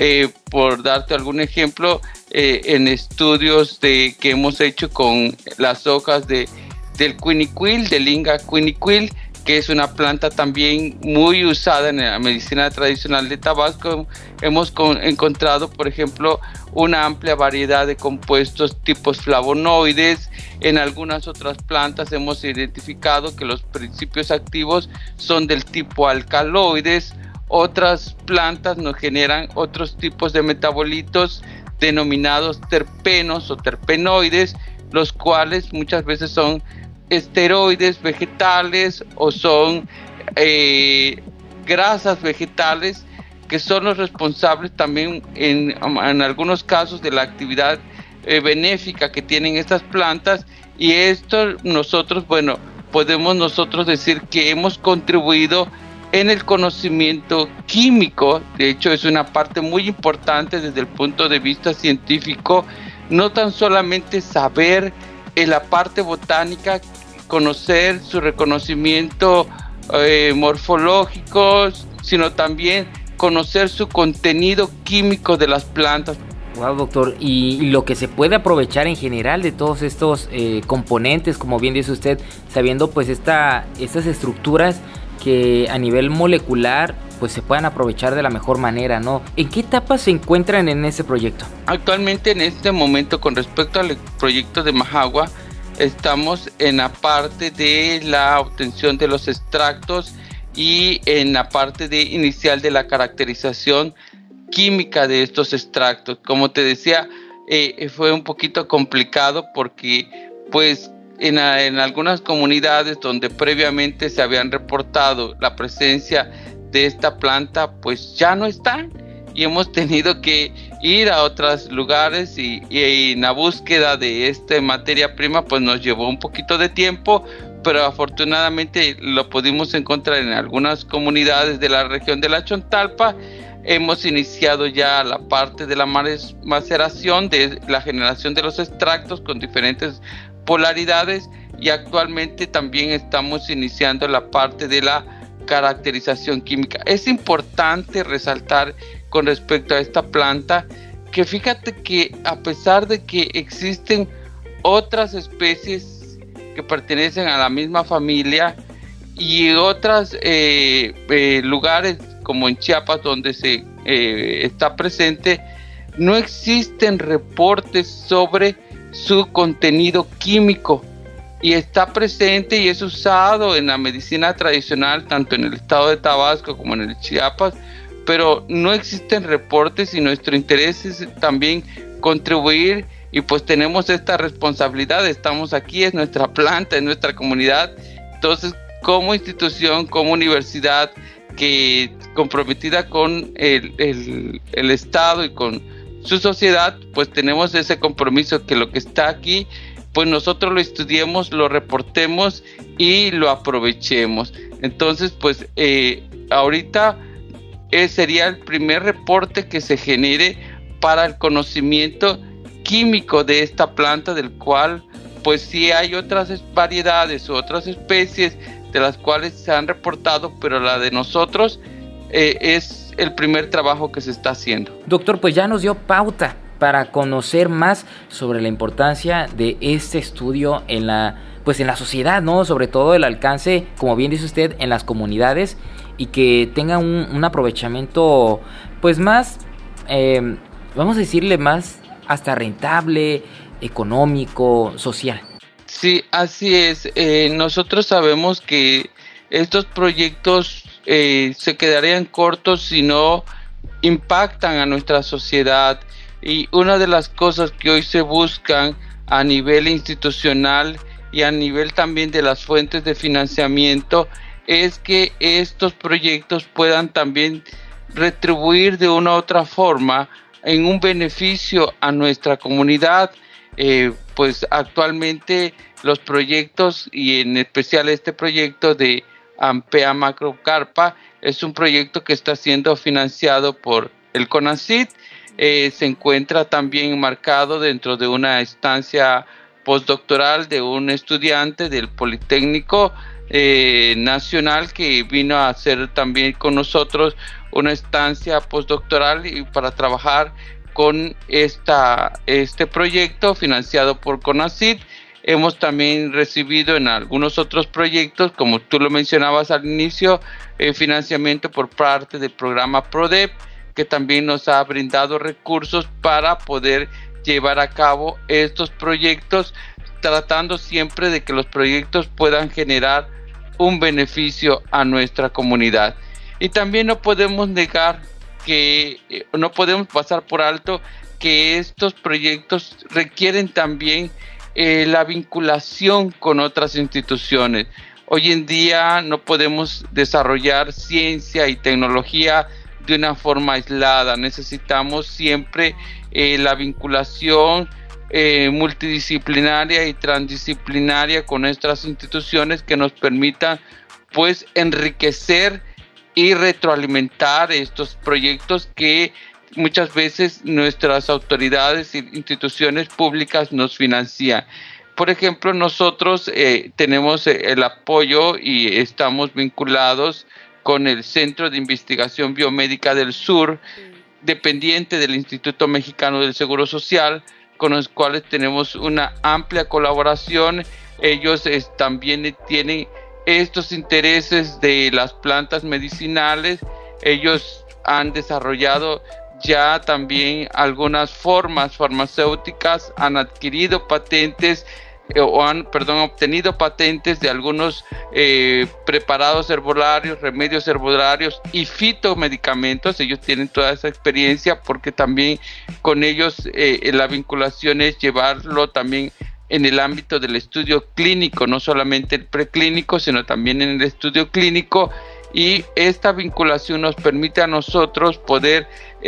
Por darte algún ejemplo, en estudios que hemos hecho con las hojas del quiniquil, del Inga quiniquil, que es una planta también muy usada en la medicina tradicional de Tabasco. Hemos encontrado, por ejemplo, una amplia variedad de compuestos tipos flavonoides. En algunas otras plantas hemos identificado que los principios activos son del tipo alcaloides. Otras plantas nos generan otros tipos de metabolitos denominados terpenos o terpenoides, los cuales muchas veces son esteroides vegetales o son grasas vegetales, que son los responsables también en algunos casos de la actividad benéfica que tienen estas plantas. Y esto podemos nosotros decir que hemos contribuido en el conocimiento químico. De hecho, es una parte muy importante desde el punto de vista científico, no tan solamente saber en la parte botánica, conocer su reconocimiento morfológico, sino también conocer su contenido químico de las plantas. Wow, doctor, y lo que se puede aprovechar en general de todos estos componentes, como bien dice usted, sabiendo pues estas estructuras que a nivel molecular pues se puedan aprovechar de la mejor manera, ¿no? ¿En qué etapa se encuentran en ese proyecto? Actualmente, en este momento, con respecto al proyecto de Majagua, estamos en la parte de la obtención de los extractos y en la parte inicial de la caracterización química de estos extractos. Como te decía, fue un poquito complicado porque pues en algunas comunidades donde previamente se habían reportado la presencia de esta planta, pues ya no están, y hemos tenido que ir a otros lugares y en la búsqueda de esta materia prima pues nos llevó un poquito de tiempo, pero afortunadamente lo pudimos encontrar en algunas comunidades de la región de la Chontalpa. Hemos iniciado ya la parte de la maceración, de la generación de los extractos con diferentes polaridades, y actualmente también estamos iniciando la parte de la caracterización química. Es importante resaltar con respecto a esta planta que fíjate que a pesar de que existen otras especies que pertenecen a la misma familia y otros lugares como en Chiapas donde se está presente, no existen reportes sobre su contenido químico, y está presente y es usado en la medicina tradicional tanto en el estado de Tabasco como en el Chiapas, pero no existen reportes, y nuestro interés es también contribuir, y pues tenemos esta responsabilidad. Estamos aquí, es nuestra planta, es nuestra comunidad. Entonces, como institución, como universidad que comprometida con el Estado y con su sociedad, pues tenemos ese compromiso que lo que está aquí, pues nosotros lo estudiemos, lo reportemos y lo aprovechemos. Entonces, pues ahorita sería el primer reporte que se genere para el conocimiento químico de esta planta, del cual pues sí hay otras variedades u otras especies de las cuales se han reportado, pero la de nosotros es el primer trabajo que se está haciendo. Doctor, pues ya nos dio pauta para conocer más sobre la importancia de este estudio en la sociedad, ¿no? Sobre todo el alcance, como bien dice usted, en las comunidades, y que tenga un aprovechamiento pues más, vamos a decirle más hasta rentable, económico, social. Sí, así es. Nosotros sabemos que estos proyectos se quedarían cortos si no impactan a nuestra sociedad, y una de las cosas que hoy se buscan a nivel institucional y a nivel también de las fuentes de financiamiento es que estos proyectos puedan también retribuir de una u otra forma en un beneficio a nuestra comunidad. Pues actualmente los proyectos, y en especial este proyecto de Ampea Macrocarpa, es un proyecto que está siendo financiado por el CONACYT. Se encuentra también enmarcado dentro de una estancia postdoctoral de un estudiante del Politécnico Nacional que vino a hacer también con nosotros una estancia postdoctoral y para trabajar con este proyecto financiado por CONACYT. Hemos también recibido en algunos otros proyectos, como tú lo mencionabas al inicio, financiamiento por parte del programa PRODEP, que también nos ha brindado recursos para poder llevar a cabo estos proyectos, tratando siempre de que los proyectos puedan generar un beneficio a nuestra comunidad. Y también no podemos negar no podemos pasar por alto que estos proyectos requieren también la vinculación con otras instituciones. Hoy en día no podemos desarrollar ciencia y tecnología de una forma aislada. Necesitamos siempre la vinculación multidisciplinaria y transdisciplinaria con nuestras instituciones que nos permitan pues enriquecer y retroalimentar estos proyectos que muchas veces nuestras autoridades e instituciones públicas nos financian. Por ejemplo, nosotros tenemos el apoyo y estamos vinculados con el Centro de Investigación Biomédica del Sur, dependiente del Instituto Mexicano del Seguro Social, con los cuales tenemos una amplia colaboración. Ellos también tienen estos intereses de las plantas medicinales. Ellos han desarrollado ya también algunas formas farmacéuticas, han adquirido patentes obtenido patentes de algunos preparados herbolarios, remedios herbolarios y fitomedicamentos. Ellos tienen toda esa experiencia porque también con ellos la vinculación es llevarlo también en el ámbito del estudio clínico, no solamente el preclínico, sino también en el estudio clínico, y esta vinculación nos permite a nosotros poder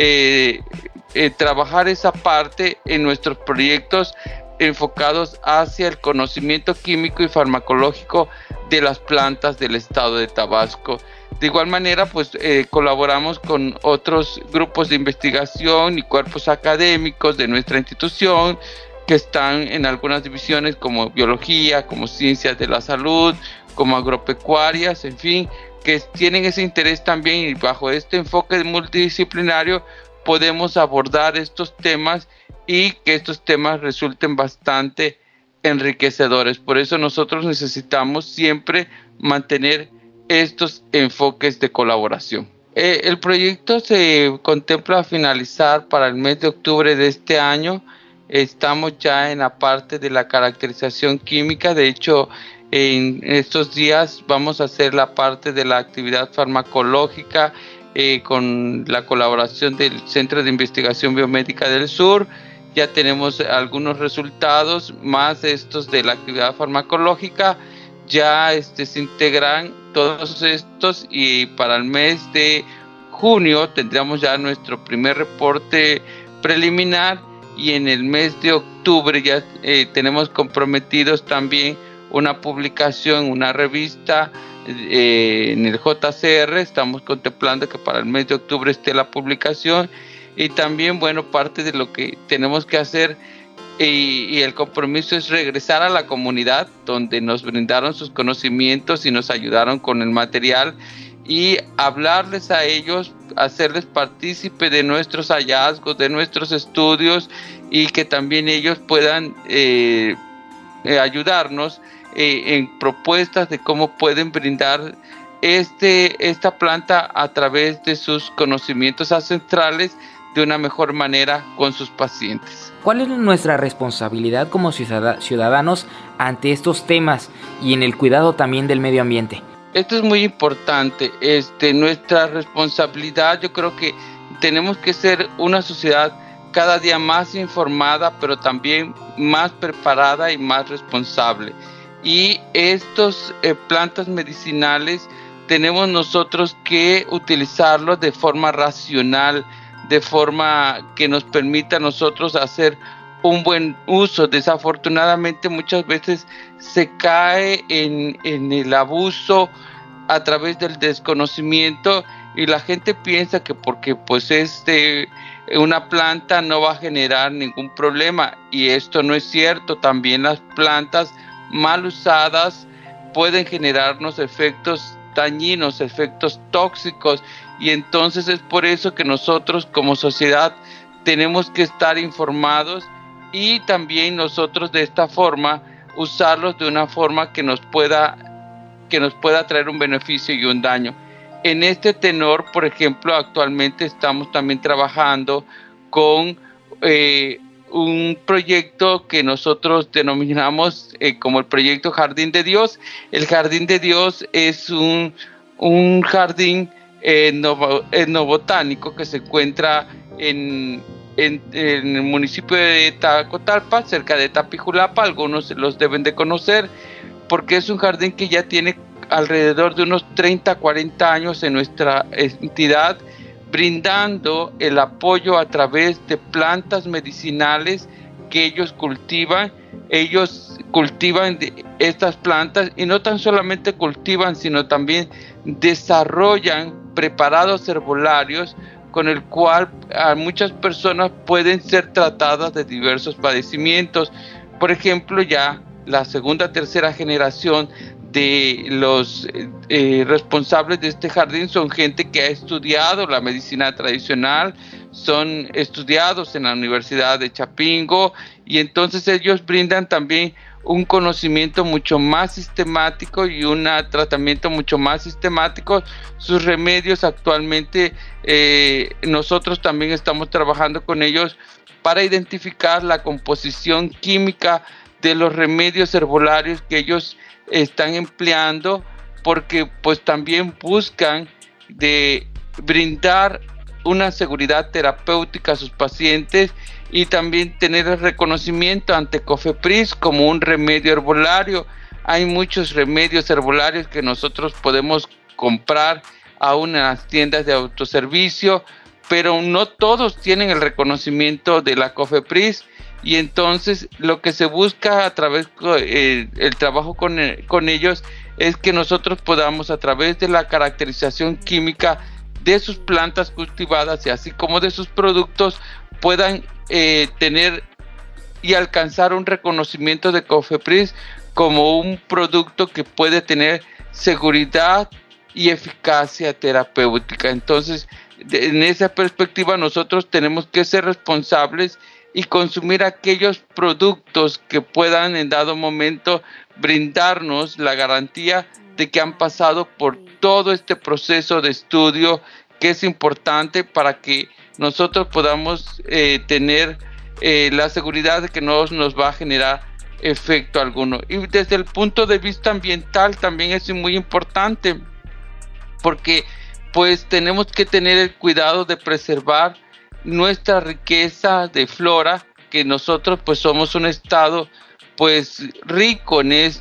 trabajar esa parte en nuestros proyectos enfocados hacia el conocimiento químico y farmacológico de las plantas del estado de Tabasco. De igual manera, pues colaboramos con otros grupos de investigación y cuerpos académicos de nuestra institución que están en algunas divisiones como biología, como ciencias de la salud, como agropecuarias, en fin, que tienen ese interés también, y bajo este enfoque multidisciplinario podemos abordar estos temas y que estos temas resulten bastante enriquecedores. Por eso nosotros necesitamos siempre mantener estos enfoques de colaboración. El proyecto se contempla finalizar para el mes de octubre de este año. Estamos ya en la parte de la caracterización química. De hecho, en estos días vamos a hacer la parte de la actividad farmacológica con la colaboración del Centro de Investigación Biomédica del Sur. Ya tenemos algunos resultados, más estos de la actividad farmacológica. Ya se integran todos estos, y para el mes de junio tendríamos ya nuestro primer reporte preliminar, y en el mes de octubre ya tenemos comprometidos también una publicación, una revista en el JCR. Estamos contemplando que para el mes de octubre esté la publicación, y también, bueno, parte de lo que tenemos que hacer y el compromiso es regresar a la comunidad donde nos brindaron sus conocimientos y nos ayudaron con el material, y hablarles a ellos, hacerles partícipe de nuestros hallazgos, de nuestros estudios, y que también ellos puedan ayudarnos en propuestas de cómo pueden brindar esta planta a través de sus conocimientos ancestrales de una mejor manera con sus pacientes. ¿Cuál es nuestra responsabilidad como ciudadanos ante estos temas y en el cuidado también del medio ambiente? Esto es muy importante. Nuestra responsabilidad, yo creo que tenemos que ser una sociedad cada día más informada, pero también más preparada y más responsable. Y estos plantas medicinales tenemos nosotros que utilizarlos de forma racional, de forma que nos permita a nosotros hacer un buen uso. Desafortunadamente muchas veces se cae en el abuso a través del desconocimiento, y la gente piensa que porque pues una planta no va a generar ningún problema, y esto no es cierto. También las plantas mal usadas pueden generarnos efectos dañinos, efectos tóxicos, y entonces es por eso que nosotros como sociedad tenemos que estar informados, y también nosotros de esta forma usarlos de una forma que nos pueda traer un beneficio y un daño. En este tenor, por ejemplo, actualmente estamos también trabajando con un proyecto que nosotros denominamos como el proyecto Jardín de Dios. El Jardín de Dios es un jardín etnobotánico que se encuentra en el municipio de Tacotalpa, cerca de Tapijulapa. Algunos los deben de conocer porque es un jardín que ya tiene alrededor de unos 30, 40 años en nuestra entidad, brindando el apoyo a través de plantas medicinales que ellos cultivan. Ellos cultivan estas plantas y no tan solamente cultivan, sino también desarrollan preparados herbolarios con el cual a muchas personas pueden ser tratadas de diversos padecimientos. Por ejemplo, ya la segunda, tercera generación de los responsables de este jardín son gente que ha estudiado la medicina tradicional, son estudiados en la Universidad de Chapingo, y entonces ellos brindan también un conocimiento mucho más sistemático y un tratamiento mucho más sistemático. Sus remedios actualmente nosotros también estamos trabajando con ellos para identificar la composición química de los remedios herbolarios que ellos están empleando, porque pues también buscan de brindar una seguridad terapéutica a sus pacientes y también tener el reconocimiento ante COFEPRIS como un remedio herbolario. Hay muchos remedios herbolarios que nosotros podemos comprar aún en las tiendas de autoservicio, pero no todos tienen el reconocimiento de la COFEPRIS, y entonces lo que se busca a través el trabajo con ellos es que nosotros podamos, a través de la caracterización química de sus plantas cultivadas y así como de sus productos, puedan tener y alcanzar un reconocimiento de COFEPRIS como un producto que puede tener seguridad y eficacia terapéutica. Entonces, en esa perspectiva, nosotros tenemos que ser responsables y consumir aquellos productos que puedan en dado momento brindarnos la garantía de que han pasado por todo este proceso de estudio, que es importante para que nosotros podamos tener la seguridad de que no nos va a generar efecto alguno. Y desde el punto de vista ambiental también es muy importante, porque pues tenemos que tener el cuidado de preservar nuestra riqueza de flora, que nosotros pues somos un estado pues rico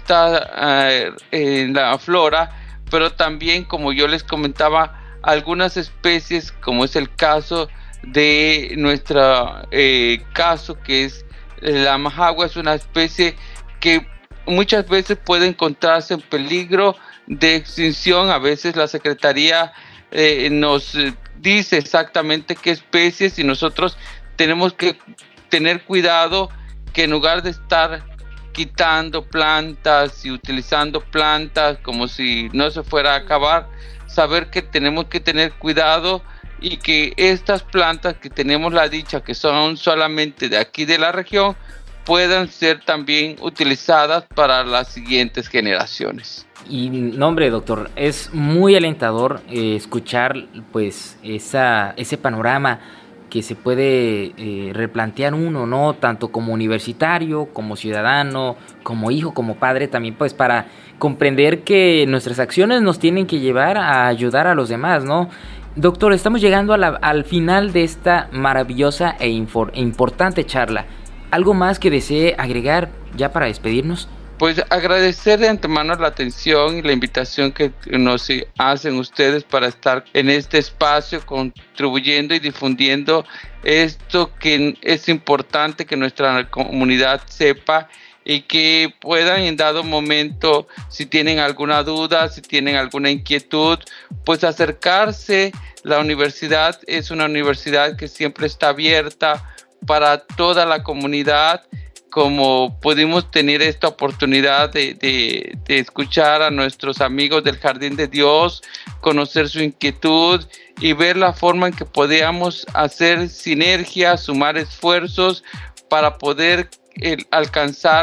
en la flora, pero también, como yo les comentaba, algunas especies, como es el caso de nuestro caso, que es la majagua, es una especie que muchas veces puede encontrarse en peligro de extinción. A veces la Secretaría nos dice exactamente qué especies, y nosotros tenemos que tener cuidado que en lugar de estar quitando plantas y utilizando plantas como si no se fuera a acabar, saber que tenemos que tener cuidado y que estas plantas que tenemos la dicha que son solamente de aquí de la región puedan ser también utilizadas para las siguientes generaciones. Y no, hombre, doctor, es muy alentador escuchar pues ese panorama que se puede replantear uno, ¿no? Tanto como universitario, como ciudadano, como hijo, como padre, también pues para comprender que nuestras acciones nos tienen que llevar a ayudar a los demás, ¿no? Doctor, estamos llegando al final de esta maravillosa e importante charla. ¿Algo más que desee agregar ya para despedirnos? Pues agradecer de antemano la atención y la invitación que nos hacen ustedes para estar en este espacio contribuyendo y difundiendo esto que es importante que nuestra comunidad sepa, y que puedan en dado momento, si tienen alguna duda, si tienen alguna inquietud, pues acercarse. La universidad es una universidad que siempre está abierta para toda la comunidad. Como pudimos tener esta oportunidad de escuchar a nuestros amigos del Jardín de Dios, conocer su inquietud y ver la forma en que podíamos hacer sinergia, sumar esfuerzos para poder alcanzar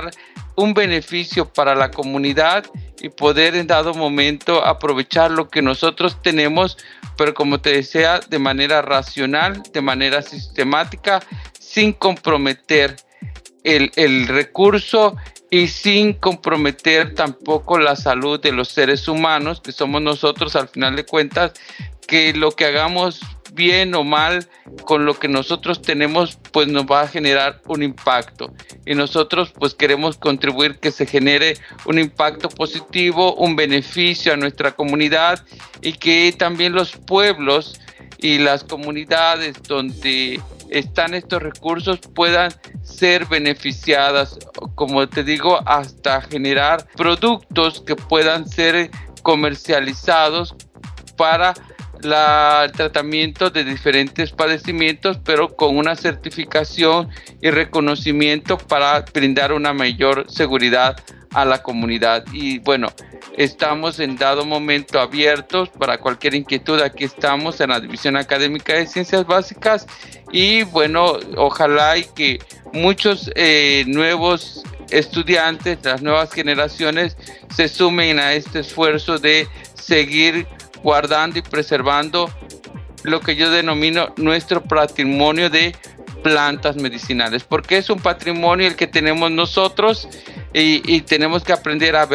un beneficio para la comunidad y poder en dado momento aprovechar lo que nosotros tenemos, pero como te decía, de manera racional, de manera sistemática, sin comprometer el recurso y sin comprometer tampoco la salud de los seres humanos, que somos nosotros al final de cuentas, que lo que hagamos bien o mal con lo que nosotros tenemos pues nos va a generar un impacto, y nosotros pues queremos contribuir que se genere un impacto positivo, un beneficio a nuestra comunidad, y que también los pueblos y las comunidades donde están estos recursos puedan ser beneficiadas, como te digo, hasta generar productos que puedan ser comercializados para el tratamiento de diferentes padecimientos, pero con una certificación y reconocimiento para brindar una mayor seguridad a la comunidad. Y bueno, estamos en dado momento abiertos para cualquier inquietud. Aquí estamos en la División Académica de Ciencias Básicas, y bueno, ojalá y que muchos nuevos estudiantes, las nuevas generaciones, se sumen a este esfuerzo de seguir guardando y preservando lo que yo denomino nuestro patrimonio de plantas medicinales, porque es un patrimonio el que tenemos nosotros, y tenemos que aprender a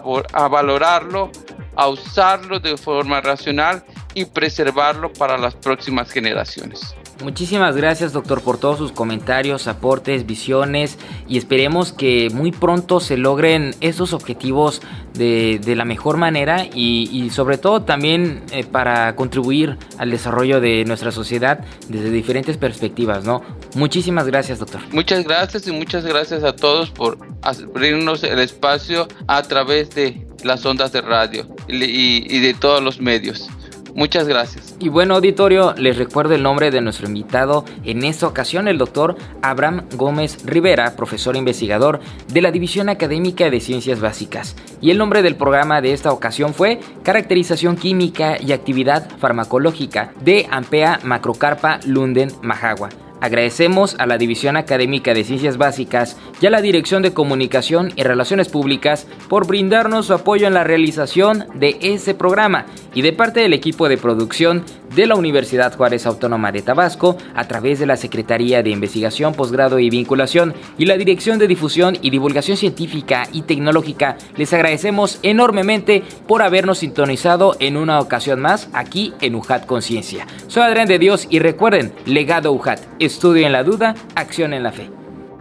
valorarlo, a usarlo de forma racional y preservarlo para las próximas generaciones. Muchísimas gracias, doctor, por todos sus comentarios, aportes, visiones, y esperemos que muy pronto se logren esos objetivos de la mejor manera, y sobre todo también para contribuir al desarrollo de nuestra sociedad desde diferentes perspectivas, ¿no? Muchísimas gracias, doctor. Muchas gracias, y muchas gracias a todos por abrirnos el espacio a través de las ondas de radio y de todos los medios. Muchas gracias. Y bueno, auditorio, les recuerdo el nombre de nuestro invitado en esta ocasión, el doctor Abraham Gómez Rivera, profesor investigador de la División Académica de Ciencias Básicas. Y el nombre del programa de esta ocasión fue Caracterización Química y Actividad Farmacológica de Ampea Macrocarpa Lunden Majagua. Agradecemos a la División Académica de Ciencias Básicas y a la Dirección de Comunicación y Relaciones Públicas por brindarnos su apoyo en la realización de este programa, y de parte del equipo de producción de la Universidad Juárez Autónoma de Tabasco, a través de la Secretaría de Investigación, Posgrado y Vinculación y la Dirección de Difusión y Divulgación Científica y Tecnológica, les agradecemos enormemente por habernos sintonizado en una ocasión más aquí en UJAT Conciencia. Soy Adrián de Dios, y recuerden, legado UJAT. Estudio en la duda, acción en la fe.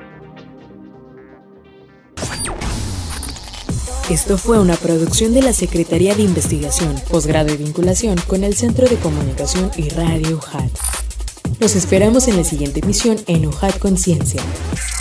Esto fue una producción de la Secretaría de Investigación, Posgrado y Vinculación con el Centro de Comunicación y Radio UJAT. Los esperamos en la siguiente emisión en UJAT Conciencia.